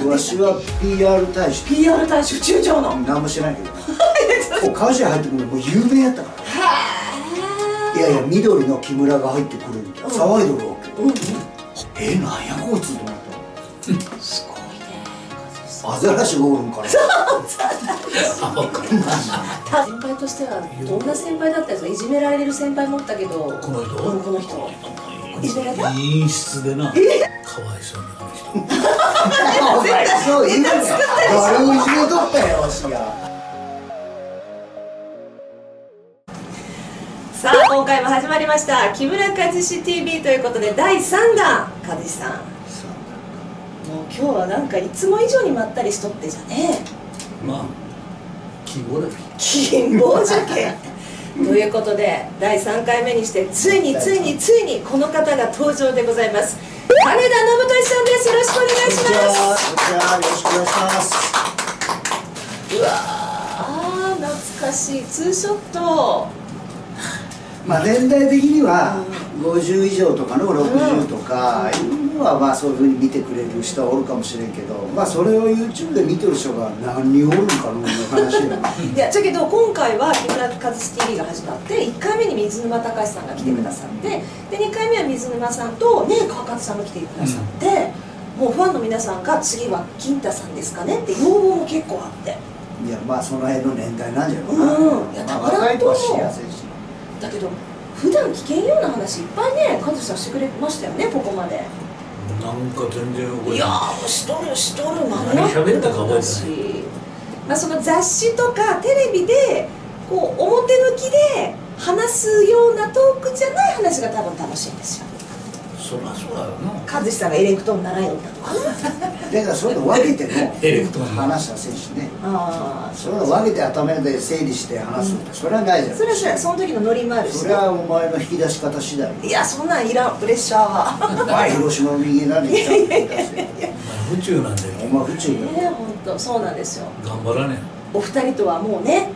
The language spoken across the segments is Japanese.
わしは PR 大使。 PR 大使、府中長の。 何も知らんけどもう会社入ってくるのもう有名やったから。いやいや、緑の木村が入ってくるみたいな騒いどるわけ。なんやこいつと思った。 すごいね。 アザラシがおるんかな。 先輩としてはどんな先輩だったんですか？いじめられる先輩もおったけど、 この人いじめられた？ 陰湿でな、かわいそうにあの人。 お前そう言うなよ。誰をいじめとったよ、わしが。 さあ、今回も始まりました木村和志 TV ということで第3弾。和志さん、もう今日はなんかいつも以上にまったりしとってじゃねえ。 まあ希望だよ。 希望じゃけということで第3回目にしてついにこの方が登場でございます。金田信俊さんです。よろしくお願いします。 よろしくお願いします。 うわー、懐かしいツーショット。 まあ年代的には50以上とかの60とかいうのはまあそういうふうに見てくれる人はおるかもしれんけど、まあそれを YouTube で見てる人が何人おるんかの話よ。 いや、だけど今回は木村和志 TV が始まって1回目に水沼隆さんが来てくださって、で2回目は水沼さんとね川勝さんが来てくださって、もうファンの皆さんが次は金太さんですかねって要望も結構あって、 いやまあその辺の年代なんじゃろうな。 いや、だから若い子はしやすいし。 だけど普段聞けんような話いっぱいね和志さんしてくれましたよね、ここまで。 なんか全然覚えてない。 いやー、しとる何喋ったか覚えてない。 まあその雑誌とかテレビでこう表向きで話すようなトークじゃない話が多分楽しいんですよ。 そりゃそうだよな。 和志さんがエレクトーン習いに行ったとかだからそういうの分けてエレクトーンも話した選手ね。 ああ、 そういうの分けて頭で整理して話すってそれはないじゃん。 それはその時のノリもあるし、 それはお前の引き出し方次第。 いや、そんなんいらん、プレッシャーは。 お前広島の人間なんでちゃんと出せ。 お前府中なんだよ。 お前府中だよ。 本当そうなんですよ。 頑張らねお二人とはもうね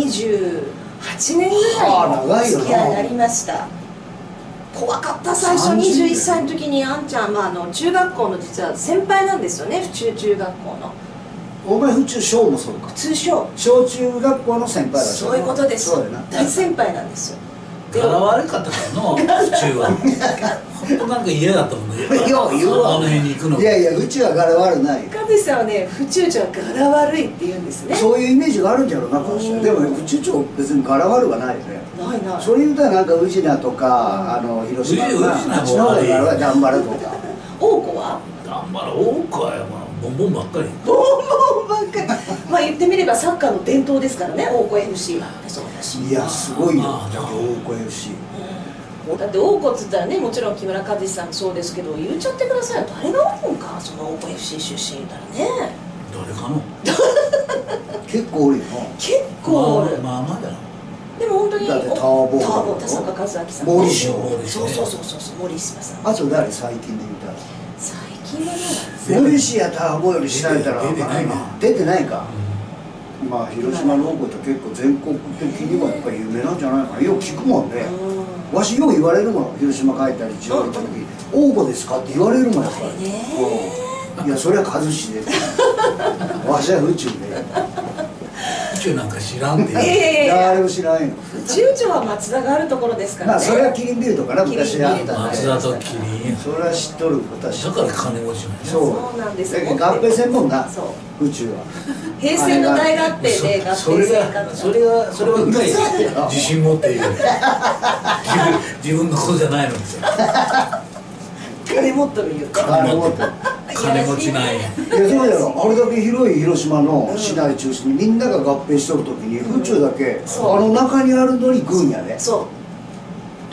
28年ぐらいの付き合いになりました。怖かった。最初21歳の時にあんちゃん、中学校の実は先輩なんですよね、府中中学校の。 お前府中小もそうか。 通称小中学校の先輩だ。 そういうことです。 そうやな。 大先輩なんですよ。 え。柄悪かったからの府中は。本当なんか嫌だったもんね。 よう言うわ。 あの辺に行くの。 いやいや、うちは柄悪ない。 和志さんはね、府中町は柄悪いって言うんですね。 そういうイメージがあるんじゃろうな、私は。でも府中町別に柄悪はないよね。 ないない。 それ言うたらなんか宇品とか広島とかあっちの方が柄は頑張るとか。 大子は頑張ら多くはボンボンばっかり。 ボンボンばっかり。まあ言ってみればサッカーの伝統ですからね、大子 FC は。そうだし。 いやすごいよ。だけど大子 FC。 だって大子っつったらね、もちろん木村和志さんもそうですけど、言っちゃってくださいよ。誰がおるんか、その大子 FC 出身言ったらね。 誰かの。 結構おるよ。 結構おる。 まあまあだな。 でも本当にだってターボ田坂和明さんね。 森島。 そう森島さん。 あと誰最近で言ったら。 最近はね、 森島ターボより調べたら出てないね。 出てないか。まあ広島の大子って結構全国的にはやっぱり有名なんじゃないかな。よく聞くもんね。わしよう言われるもん。広島帰ったり地方行った時「大子ですか?」って言われるもんやっぱり。いやそれは和志で。わしは府中で。 府中なんか知らんって。 誰も知らんよ。 府中町は松田があるところですからね。 まあそれはキリンビルとかな昔あったんで。 松田とキリン。 それは知っとる私。 だから金持ちなんや。 そうなんですよ。 だけど合併せんもんな。 そう。 府中は。 平成の大合併で合併それ生は活。 うまい。自信持って言う。自分のことじゃないのですよ。 金持っとる言うと。 金持ってる。 金持ちなんや。 いやそうだよ。あれだけ広い広島の市内中心にみんなが合併しとる時に府中だけ中にあるのに軍やで。 そう。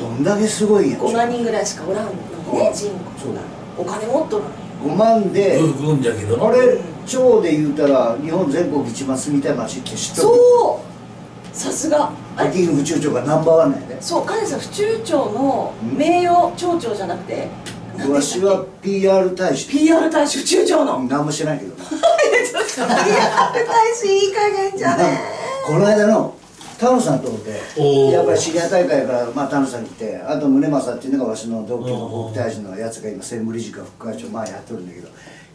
どんだけすごいんや。 5万人ぐらいしかおらんのにね、人口が。お金持っとるのに。 5万で。 軍じゃけど。 あれ町で言うたら日本全国一番住みたい町って知っとる。 そう。さすが。 府中町がナンバーワンなんやで。 そう、金さん府中町の名誉町長じゃなくて。 わしは PR 大使。 PR 大使府中町の。 何も知らないけど。 ちょっと PR 大使いい加減じゃね。 この間の田野さんとでやっぱり知り合い大会から田野さん来て、あと宗正っていうのがわしの同期の国大臣のやつが今専務理事か副会長やってるんだけど、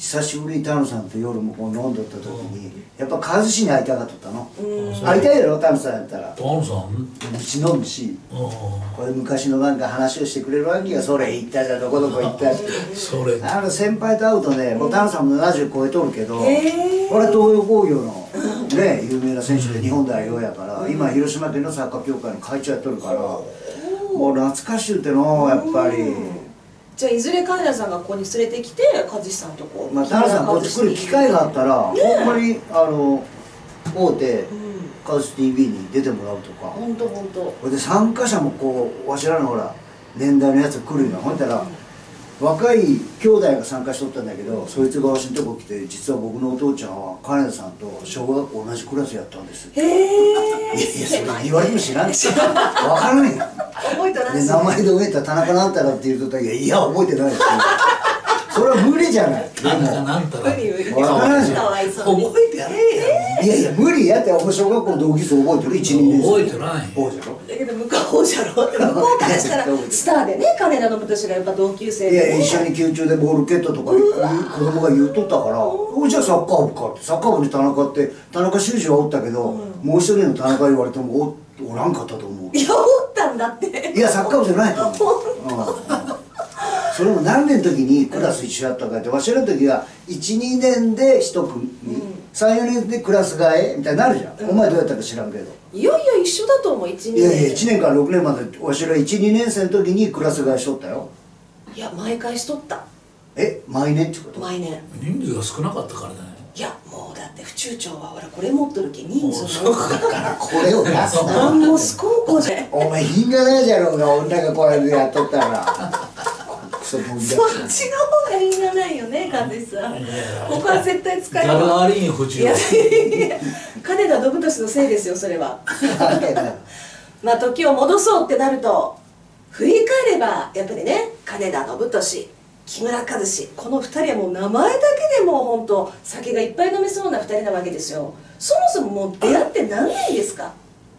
久しぶりに田野さんと夜もこう飲んどった時にやっぱ和志に会いたかっとったの。会いたいやろ田野さんやったら。 田野さんうち飲むし、これ昔のなんか話をしてくれるわけよ。それ行ったじゃどこどこ行ったしそれ先輩と会うとね、もう田野さんも70超えとるけど、俺は東洋工業のね有名な選手で日本代表やから、今広島県のサッカー協会の会長やっとるから、もう懐かしゅうってのやっぱり。 じゃあいずれ金田さんがここに連れてきて和志さんとこう、 まあ、田原さんこっち来る機会があったら、ほんまに大手カズ TV に出てもらうとか、 本当本当。 これで参加者もこうわしらのほら年代のやつ来るよ。ほんたら若い兄弟が参加しとったんだけど、そいつがわしのとこ来て、実は僕のお父ちゃんは金田さんと小学校同じクラスやったんです。 へえ。 いやそれ言われても知らんし分からんやん。 覚えてない。 で名前で覚えた田中なんたらって言うとったら、いや覚えてないですよ。それは無理じゃない。 田中なんたら無理無理。 分からんじゃん。 かわいそうに。 覚えてやれやいやいや無理やって。お前小学校の同級生覚えてる？ 1、2年生覚えてないそうじゃろ。 だけど向こうじゃろ。向こうからしたらスターでね、金田信俊がやっぱ同級生で、ね。 いや一緒に球中でボール蹴ったとか子供が言うとったから、じゃあサッカー部かって。サッカー部に田中って田中修二はおったけど、もう一人の田中言われてもおらんかったと思う。 いや、おったんだって。 いやサッカー部じゃないと思う。それも何年の時にクラス一緒やったかって、わしらの時は12年で1組、34年でクラス替えみたいになるじゃん。お前どうやったか知らんけど。 いやいや一緒だと思う。1、2年。 いやいや1年から6年までわしら1、2年生の時にクラス替えしとったよ。 いや毎回しとった。 毎年ってこと？ 毎年。 人数が少なかったからね。 いやもうだって府中長はほらこれ持っとるけ人数もうもだからこれを出すな。 マンモス高校じゃ。 お前品がないじゃろうが、女がこうやってやっとったら。クソ分そっちの方が品がないよね、和志さん。ここは絶対使えザルる。 アリーン不いやいや金田信俊のせいですよそれは。まあ時を戻そうってなると振り返ればやっぱりね、金田信俊、木村和志、この2人はもう名前だけでもう本当酒がいっぱい飲めそうな2人なわけですよ。そもそももう出会って何年ですか？ も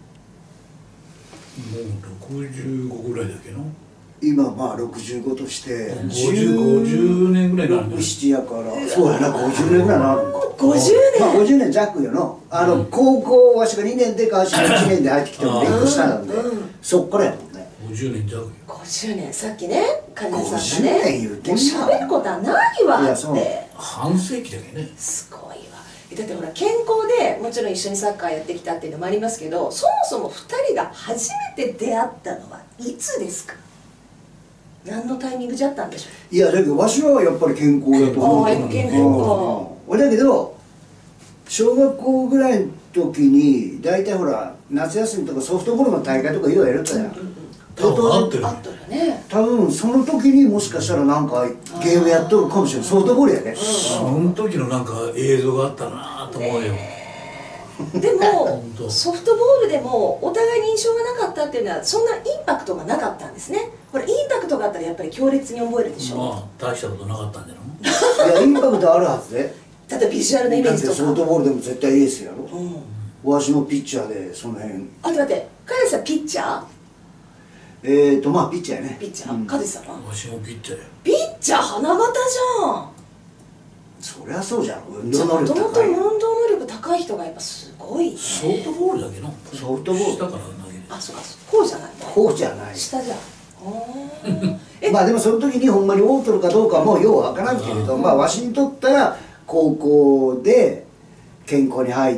う65ぐらいだけど。 今まあ65として 50年ぐらいになるんだよ。 7やから、そうやな、50年ぐらいになるのか。 50年、 まあ50年弱よの。高校わしが2年で川島が1年で入ってきても1個下なんで、そっからやもんね。 50年弱よ。 50年、さっきね金田さんが 50 ね年言うてもう喋ることはないわいやそうって半世紀だけどね。 すごいわ。だってほら健康でもちろん一緒にサッカーやってきたっていうのもありますけど、そもそも2人が初めて出会ったのはいつですか？何のタイミングじゃったんでしょいやだけどわしはやっぱり健康だと思う。 ああやっぱ健康か。 だけど小学校ぐらいの時に大体ほら夏休みとかソフトボールの大会とかいろいろやるったやん。 多分合ってる。 あったよね。 多分その時にもしかしたらなんかゲームやっとるかもしれない。ソフトボールやね。 その時のなんか映像があったなと思うよ。 でも本当ソフトボールでもお互いに印象がなかったっていうのはそんなインパクトがなかったんですね。これインパクトがあったらやっぱり強烈に覚えるでしょ。 まあ大したことなかったんじゃろ。 いやインパクトあるはずで。 例えばビジュアルのイメだってージとか。 ソフトボールでも絶対エースやろ。 うん、 わしのピッチャーでその辺。 あと待って、カズさんピッチャー？ まあピッチャーやね。 ピッチャー？カズさんは？ わしもピッチャーや。 ピッチャー花形じゃん。 そりゃそうじゃん。運じゃあ動能もともと力高い。 運動能力高い人がやっぱすごいね。 ソフトボールだけど。 ソフトボール下から投げる。 あ、そうか、こうじゃない。 こうじゃない。 下じゃん。 まあでもその時にほんまにオートルかどうかはもうようわからんけれど、まあわしにとったら高校で健康に入って、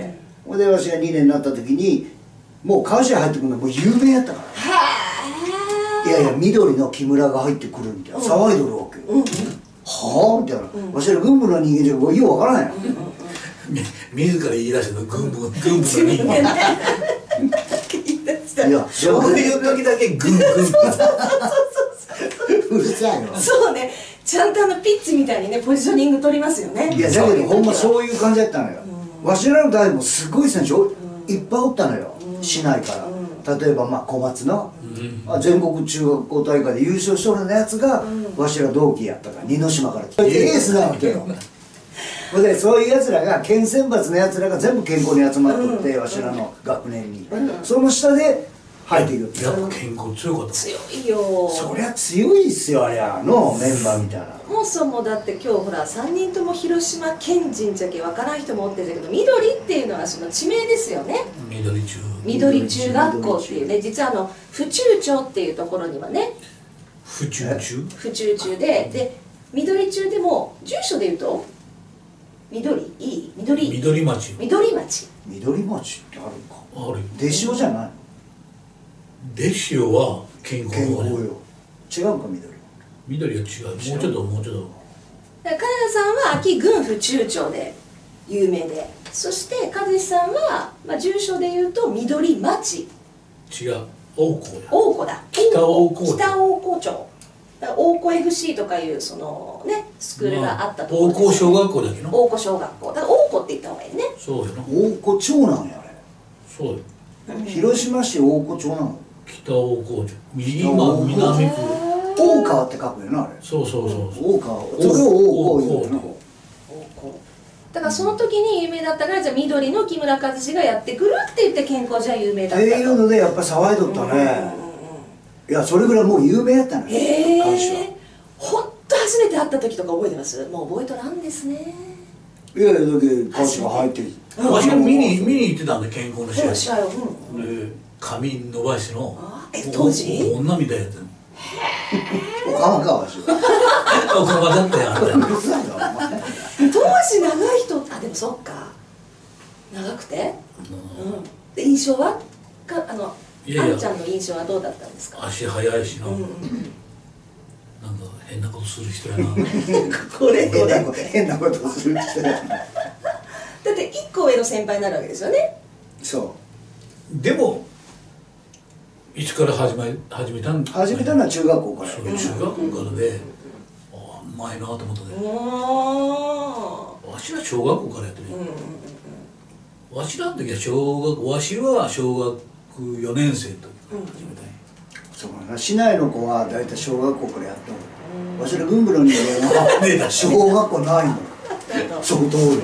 ほんでわしが2年になった時にもう川島入ってくるのはもう有名やったから。いやいや緑の木村が入ってくるみたいな騒いどるわけよ。はあみたいな。わしら軍部の人間じゃもうようわからんやん。 自ら言い出したの軍部の人間。 いやそういう時だけ軍部。 うるさいわ。 そうね、ちゃんとピッチみたいにねポジショニング取りますよね。 いやだけどほんまそういう感じだったのよ。わしらの代もすごい選手いっぱいおったのよ、市内から。例えばまあ小松の全国中学校大会で優勝しとるやつがわしら同期やったから、二島から来てエースなわけよ。ほんでそういうやつらが県選抜のやつらが全部健康に集まっとって、わしらの学年に。その下で入っていく。 やっぱ健康強かった。 強いよ。 そりゃ強いっすよ、あれのメンバーみたいな。 そもそもだって今日ほら3人とも広島県人じゃけわからん人もおってるけど、緑っていうのはその地名ですよね。 緑中。 緑中学校っていうね、実は府中町っていうところにはね、 府中中。 府中中で緑中でも住所で言うと緑町。 緑町ってあるか。 あれ。 出潮じゃない。 出潮は健康健康よ。 よ。違うか、緑。 緑は違う。もうちょっともうちょっと。 だから金谷さんは秋郡府中町で有名で、そして和志さんは、住所で言うと緑町。 違う。大湖や。 大湖だ。 北大湖町。 北大湖町。だから大湖 FC とかいうそのねスクールがあったところ大湖小学校だけど。 大湖小学校だから大湖って言った方がいいね。 そうよな。 大湖町なんや、あれ。 そうよ。 広島市大湖町なの。 北大湖町。南区。 大川って書くよな、あれ。 そう。 大川。それを大湖言うの。 だからその時に有名だったから、じゃあ緑の木村和志がやってくるって言って健康じゃ有名だったと。 っていうのでやっぱ騒いどったね。いや、それぐらいもう有名やったのよ。 へ監視は。 え。ほんと初めて会った時とか覚えてます？もう覚えとらんですね。 いやいや、だけど監視が入ってきて。 わしも見に行ってたんで、健康の試合。 試合を。 で髪伸ばしての。 当時？ 女みたいやったの。 おかまかわし。 おかまだったよ、あんた。 当時長い人、でもそっか。長くて？で印象は？あんちゃんの印象はどうだったんですか？ 足速いしな。なんか変なことする人やな。 これ変なことする人やな。 だって1個上の先輩になるわけですよね。 そう。 でもいつから始めたん？ 始めたのは中学校から。 中学校からで、あ、うまいなと思ったね。わしは小学校からやってるよ。わしらの時はわしは小学4年生の時から始めたんや。 そうかな、市内の子は大体小学校からやったの。わしら軍部の人間は小学校ないの。その通り。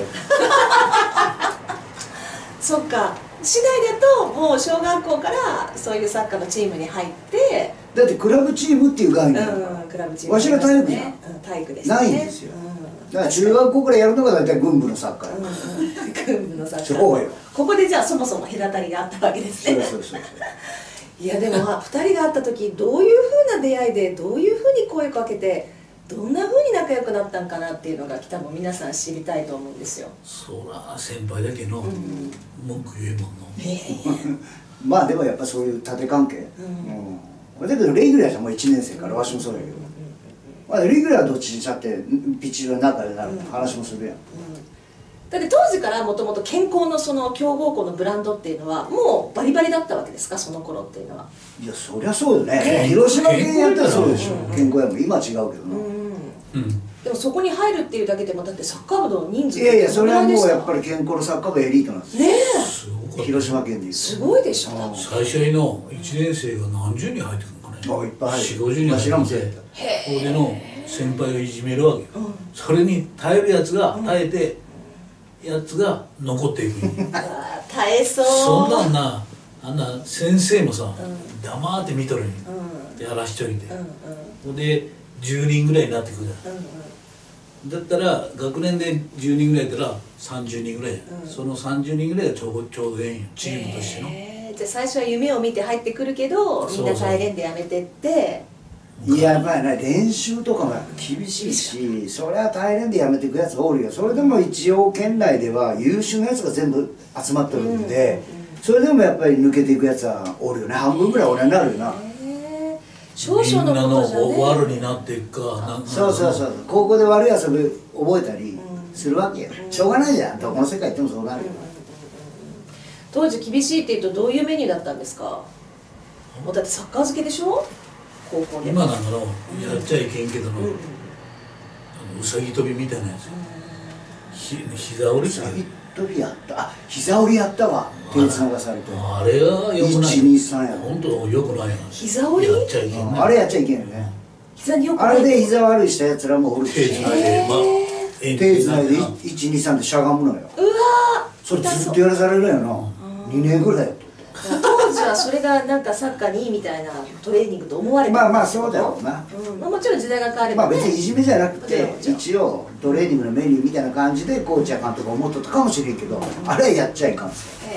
そっか、市内だともう小学校からそういうサッカーのチームに入って、 だってクラブチームっていう概念。 クラブチーム。 わしら体育じゃん。 体育ですね。 ないんですよ。だから中学校からやるのが大体軍部のサッカー。 軍部のサッカー。 そうよ。 ここでじゃあそもそも隔たりがあったわけですね。 そう。 いやでも2人が会った時どういうふうな出会いでどういうふうに声かけてどんなふうに仲良くなったんかなっていうのが多分皆さん知りたいと思うんですよ。 そうな、先輩だけの文句言えもんの。 まあでもやっぱそういう縦関係。だけどレギュラーじゃもう1年生からわしもそうやけど、まあレギュラーはどっちにしたってピッチ上の中でなる話もするやん。 だって当時からもともと健康のその強豪校のブランドっていうのはもうバリバリだったわけですか、その頃っていうのは。 いや、そりゃそうよね。広島県やったらそうでしょ。健康やも今は違うけどな。 でもそこに入るっていうだけでもだってサッカー部の人数いやいや、それはもうやっぱり健康のサッカー部エリートなんですよ。 ねすごかった。 広島県でいうと。 すごいでしょ。 最初の1年生が何十人入ってくるのかね。 いっぱい入る。 4、50人入ってきて、ここでの先輩をいじめるわけよ。それに耐えるやつが耐えてやつが残っていく。 耐えそう。 そんなんな、あんな先生もさ、黙って見とるんよ。やらしといて。で10人ぐらいになってくるじゃん。だったら学年で10人ぐらいやったら30人ぐらいや、その30人ぐらいがちょうどええんよ、チームとしての。 じゃあ最初は夢を見て入ってくるけどみんな耐えれんでやめてって。 いや、まあね、練習とかも厳しいし、それは大変でやめていくやつがおるよ。それでも一応県内では優秀なやつが全部集まってるんで、それでもやっぱり抜けていくやつはおるよね。半分ぐらい俺になるよな。 少々のことじゃね。 みんなの悪になっていくか。 そう。高校で悪い遊び覚えたりするわけよ。しょうがないじゃん。どこの世界行ってもそうなるよ。 当時厳しいって言うとどういうメニューだったんですか？もうだってサッカー漬けでしょ？高校で。 今なんかのやっちゃいけんけどのうさぎ跳びみたいなやつ。膝折りっていう。 飛びやった。膝折りやったわ。手つながされて。 あれはよくない。 1、2、3やろ。 本当よくないやん。 膝折り？ やっちゃいけんね。 あれやっちゃいけんよね。 膝によくない。 あれで膝悪いしたやつらもおるし。 手つないで、 手つないで1、2、3でしゃがむのよ。 うわそれずっとやらされるよな。2年ぐらいやっとった。 当時ははそれがなんかサッカーにいいみたいなトレーニングと思われてる。 まあまあそうだろうな。 まあもちろん時代が変われまあばね。 別にいじめじゃなくてもちろん一応トレーニングのメニューみたいな感じでコーチや監督が思っとったかもしれんけど、あれはやっちゃいかんすよ。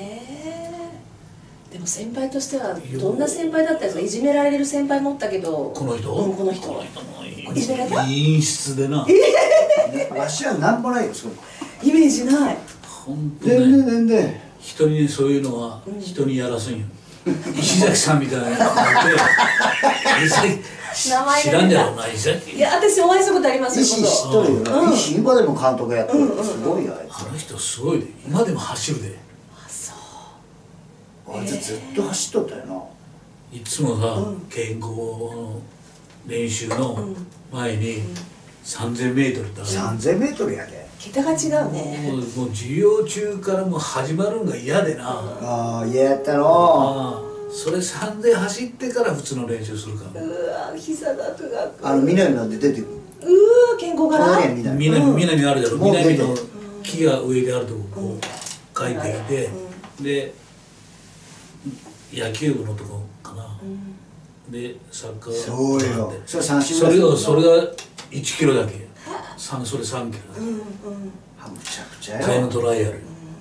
でも先輩としてはどんな先輩だったんですか？いじめられる先輩もおったけど。 この人、 この人いじめられた？ 陰湿でな、 わしはなんもないよ、それ。 イメージない。 本当全然ね、 全然。 人にそういうのは人にやらすんよ。石崎さんみたいなのがいて、 名前が知らんじゃろうな、石崎。 いや私お会いしたことありますよ。 医師知っとるよな。医師今でも監督やってる。すごいよあいつ。 あの人すごいで、今でも走るで。 あそう。 あいつずっと走っとったよな。 いつもさ、健康の練習の前に3000m だから、 3000m やで。 桁が違うね。 もう授業中からもう始まるんが嫌でな、 ああ、嫌やったの。 ああそれ3000走ってから普通の練習するから。 うわ膝がくがく。 南なんで出てくる。 うわ健康から。 隣や南。 南あるじゃろ、 もう出てる南の木が上であるとここう書いていて、で野球部のとこかな、でサッカーそうよ。それ三振それが1キロだけ、それ3キロだけ、 むちゃくちゃタイムよ。 トライアルよ。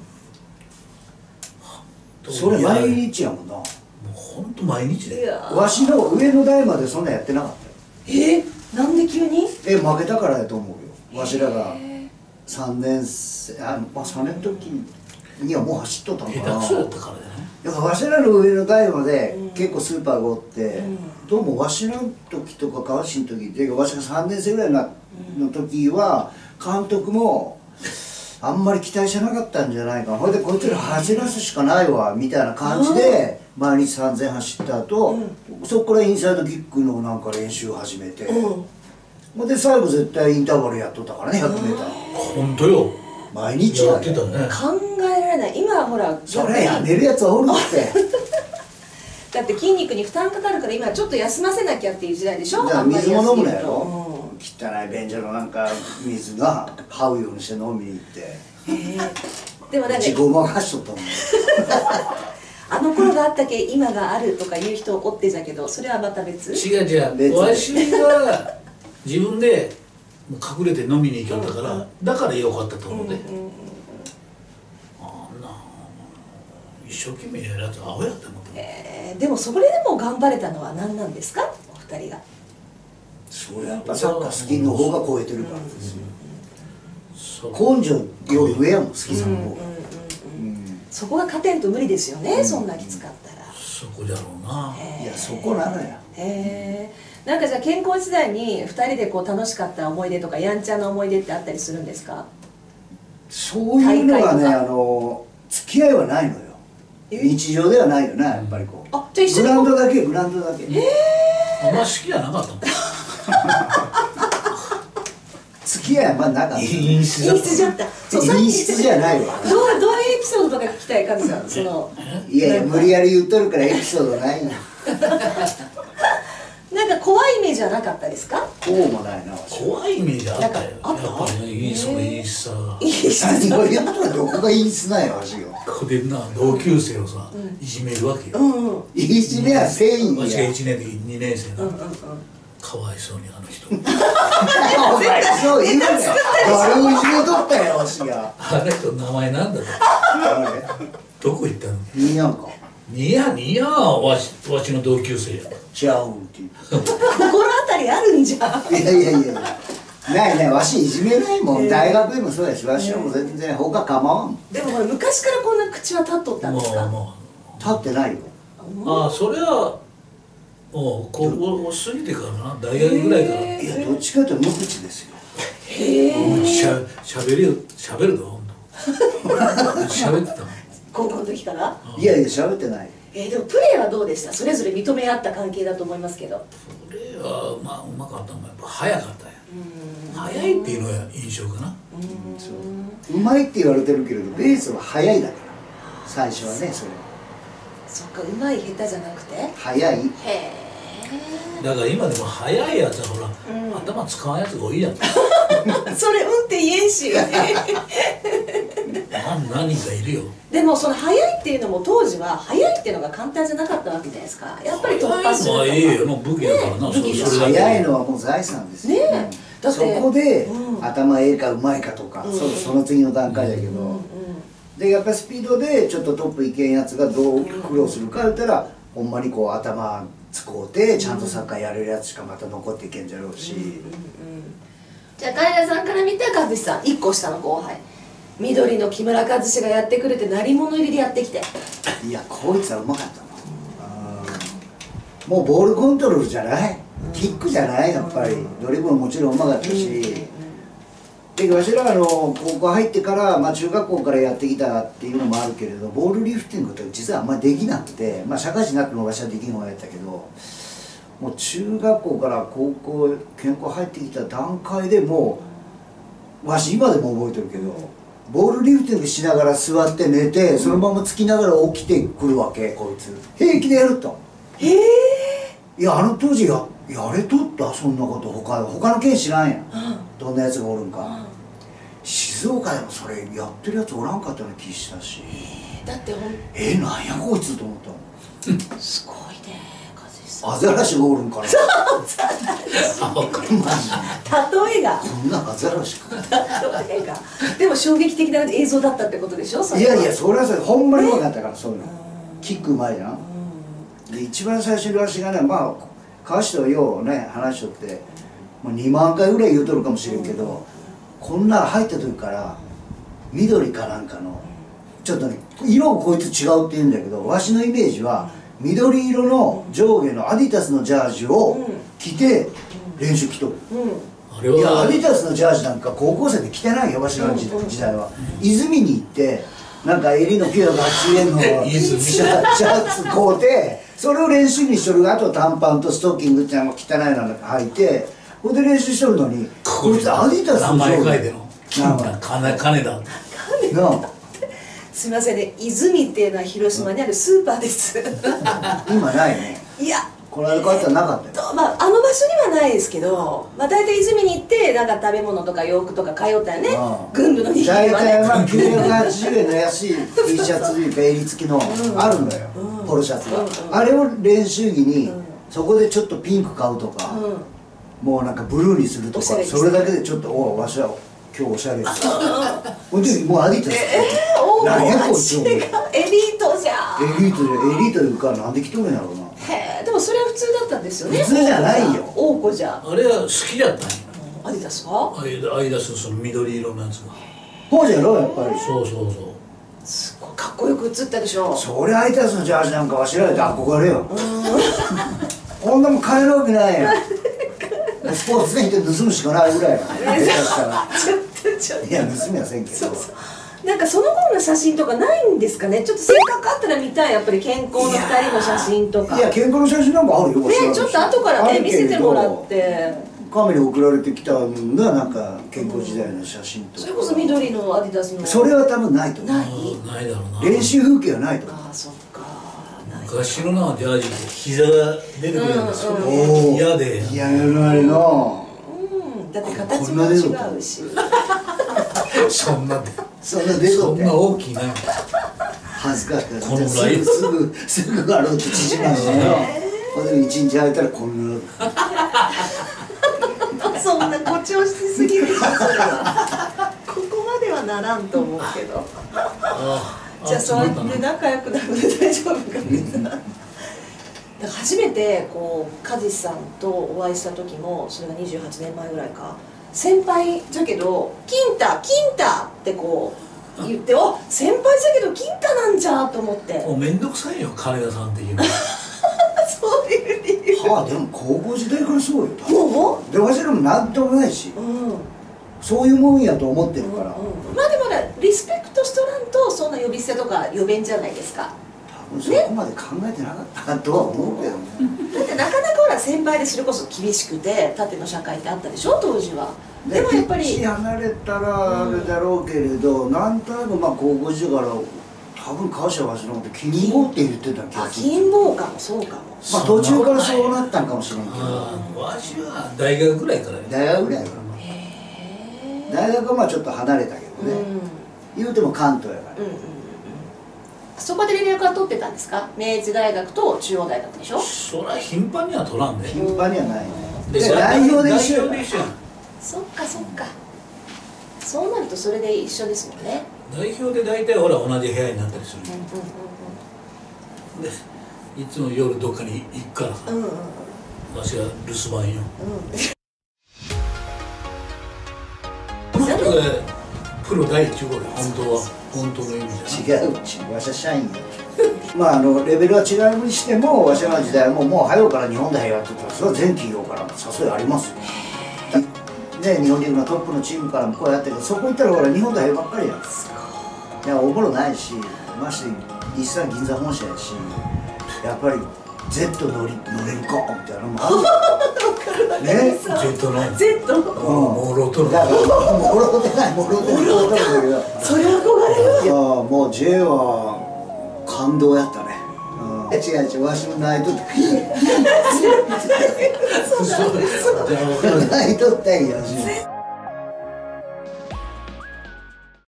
それ毎日やもんな。 もうほんと毎日で。 いやわしの上の代までそんなやってなかったよ。 なんで急に？ 負けたからやと思うよ。わしらが3年生、まあ3年の時にはもう走っとったのかな。 下手くそだったからね。 だからわしらの上の代まで結構スーパーがおって、どうもわしの時とか川市の時ってわしが3年生ぐらいの時は監督もあんまり期待しなかったんじゃないかな。ほいでこいつら走らすしかないわみたいな感じで毎日3000走った後、そこからインサイドキックのなんか練習を始めて、で最後絶対インターバルやっとったからね 100m ほんとよ、 毎日ややで。 ってたね。 考えられない。今はほらそれやめるやつはおるってだって筋肉に負担かかるから今ちょっと休ませなきゃっていう時代でしょ。 じゃあ水も飲むなよ、 うん汚い便所のなんか水が這うようにして飲みに行ってでもなんか自己ごまかしとったもんあの頃があったけ今があるとかいう人おってじゃけど、それはまた別。 違う違う、わしは自分でもう隠れて飲みに行きよったから、だからよかったと思うで。あんな一生懸命やるやつアホやって思った。 でもそれでも頑張れたのは何なんですか、お二人が。 そうやっぱサッカー好きの方が超えてるからですよ。 そう根性より上やもん好きさの方が。 そこが勝てんと無理ですよね、そんなきつかったら。 そこじゃろうな。 いやそこなのや。 なんかじゃあ健康時代に2人でこう楽しかった思い出とかやんちゃな思い出ってあったりするんですか？ そういうのがね大会付き合いはないのよ。日常ではないよなやっぱりこう。 あ、じゃあ一緒グにラウンドだけグラウンドだけ。 あんま好きじゃなかったもん。 付き合いはまあなかった。 陰湿陰湿じゃった。そうさっき陰湿じゃないわ。 どういうエピソードとか聞きたいかずさん、そのいやいや無理やり言っとるからエピソードないな。 なんか怖いイメージはなかったですか？ こうもないなわし。 怖いイメージあったよ。 なんかあったやっぱりね、その陰湿さが。 いい質何を言ったらどこが陰湿なんやわしが。 ここでな、同級生をさ、いじめるわけよ。 いじめはせんわしがや。 1年で2年生なの。かわいそうにあの人。 お前そう言うなよ。誰をいじめとったんやわしが。 あの人名前なんだと。 誰？ どこ行ったの？ にやんか。 ニヤニヤわしの同級生や。 ちゃうんって言う。 心当たりあるんじゃん。 いやいやいやいや。ないないわしいじめないもん。大学でもそうやしわしはもう全然他構わんもん。 でもほら昔からこんな口は立っとったんですか？ も立ってないよ。 ああ、それはもう高校を過ぎてからな、大学ぐらいから。 いやどっちかというと無口ですよ。 しゃべるぞ、ほんと。しゃべってたもん。 高校の時から？ いやいや喋ってない。 でもプレーはどうでした？それぞれ認め合った関係だと思いますけど。 それはまあうまかったのがやっぱ早かったんや。早いっていうのが印象かな。 うまいって言われてるけれどベースは速いだから最初はねそれ。 そっか、うまい下手じゃなくて。 速い。 へだから今でも早いやつはほら、頭使わんやつが多いやん。 え。それって言えんし。 何人かいるよ。 でもその速いっていうのも当時は速いっていうのが簡単じゃなかったわけじゃないですか。やっぱり突破するとか。 いいよ、もう武器だからな。 武器だし速いのはもう財産ですよ。 ねえ、だってそこで頭ええかうまいかとか、その次の段階だけど、でやっぱりスピードでちょっとトップいけんやつがどう苦労するか言ったら、ほんまにこう頭使うてちゃんとサッカーやれるやつしかまた残っていけんじゃろうし。 じゃあ金田さんから見た和志さん1個下の後輩、緑の木村和志がやってくれて鳴り物入りでやってきて、 いやこいつはうまかったもん。もうボールコントロールじゃない、キックじゃない、やっぱりドリブルももちろんうまかったし、でわしら高校入ってから、中学校からやってきたっていうのもあるけれど、ボールリフティングって実はあんまりできなくて、社会人になってもわしはできん方がやったけど、もう中学校から高校健康入ってきた段階でもうわし今でも覚えてるけど、ボールリフティングしながら座って寝て、そのままつきながら起きてくるわけ、こいつ平気でやると。いや当時やれとったそんなこと。他の県知らんやん、どんなやつがおるんか。静岡でもそれやってるやつおらんかったような気したし、 だってなんやこいつと思ったもん。 すごいね和志さん。 アザラシがおるんかな。 例えがこんなアザラシか。 例えがでも衝撃的な映像だったってことでしょ。 いやいや、それはそれほんまにうまかったから、そういうのキックうまいじゃん。で一番最初にわしがね、川下とようね話しとって、もう2万回ぐらい言うとるかもしれんけど、こんな入った時から緑かなんかのちょっとね色こいつ違うって言うんだけど、わしのイメージは緑色の上下のアディダスのジャージを着て練習来とる。いやアディダスのジャージなんか高校生で着てないよ、わしの時代は。泉に行ってなんか襟のピュア8円のシャツ買うて、それを練習にしとる。あと短パンとストッキングってのも汚いの履いて、ほんで練習しとるのに、こいつアディダスの名前書いての金田。 すみませんね、泉っていうのは広島にあるスーパーです。 今ないね。 いやこの間買ったらなかったよ。 あの場所にはないですけど、大体泉に行ってなんか食べ物とか洋服とか買いよったよね。軍部の握りはね。 大体980円の安い T シャツというか襟付きのあるのよ、ポロシャツが。あれを練習着にそこでちょっとピンク買うとか、もうなんかブルーにするとか、それだけでちょっとわしは今日おしゃれです。ほんでもうアディダス。何やこいつ。エリートじゃん。 エリートいうかなんで着とるんやろうな。 へえ、でもそれは普通だったんですよね。 普通じゃないよ。 王子じゃ。 あれは好きだったんや。 アディダスが？ アイダスのその緑色のやつが。 そうじゃろやっぱり。 そう。 すごいかっこよく映ったでしょ。 それアイダスのジャージなんかは知られて憧れよ。こんなもん買えるわけないやん。スポーツ選手で盗むしかないぐらいや。ちょっといや盗みはせんけど。 なんかその頃の写真とかないんですかね。ちょっとせっかくあったら見たい。やっぱり健康の2人の写真とか。 いや健康の写真なんかあるよ。 ね、ちょっと後からね見せてもらって。 カメに送られてきたのがなんか健康時代の写真とか。 それこそ緑のアディダスの。 それは多分ないと思う。 ないだろうな。 練習風景はないと思う。 ああそっか。 昔のなジャージって膝が出てくるんですよ。嫌で。 いややるあれの。 だって形も違うし。 そんな出とって。 大きいな。 恥ずかしくて。 このぐらい。 すぐがろうって縮まるのよ。ほんで1日空いたらこんな。 そんな誇張しすぎるでしょそれは。ここまではならんと思うけど。じゃあそうやって仲良くなるので大丈夫かみな。初めてこう和志さんとお会いした時もそれが28年前ぐらいか。先輩だけど「金太ってこう言って「お先輩だけど金太なんじゃ」と思って。 もう面倒くさいよ金田さんっていうの。 そういう理由。 でも高校時代からそうよ。 もうでわしらもなんともないし、そういうもんやと思ってるから。 でもねリスペクトしとらんとそんな呼び捨てとか呼べんじゃないですか。 多分そこまで考えてなかったとは思うけどね。 だってなかなかほら先輩でそれこそ厳しくて縦の社会ってあったでしょ当時は。でもやっぱり離れたらあれだろうけれど、なんとなく高校時代から多分川島わしのこと金棒って言ってた気がする。 金棒かもそうかも。 途中からそうなったんかもしれんけど。 わしは大学ぐらいからね。 大学ぐらいから。大学はちょっと離れたけどね。言うても関東やから。 そこで連絡は取ってたんですか？明治大学と中央大学でしょ。 そりゃ頻繁には取らんで。 頻繁にはないね。 でで代表で一緒や代表で一緒やん。 そっかそっか。そうなるとそれで一緒ですもんね。 代表で大体ほら同じ部屋になったりする。でいつも夜どっかに行くからさ、わしが留守番よ。この人がプロ第1号で本当は本当の意味じゃない。 違うし、わしは社員よ。まあレベルは違うにしても、わしの時代ももう早うから日本で平和って言ったら、それは全企業から誘いありますよ。で日本リーグのトップのチームからもこうやってるけど、そこ行ったらほら日本代表ばっかりやん。いやおもろないし、まして実際銀座本社やし、やっぱり Z 乗れるかみたいなのもあるね。 ジェットの Z。 もうロトのだからもろてないもろてない分かるんだけど、 それ憧れる。 いやもう J は感動やったね。違う違う、わしも泣いとった泣いとったんやし。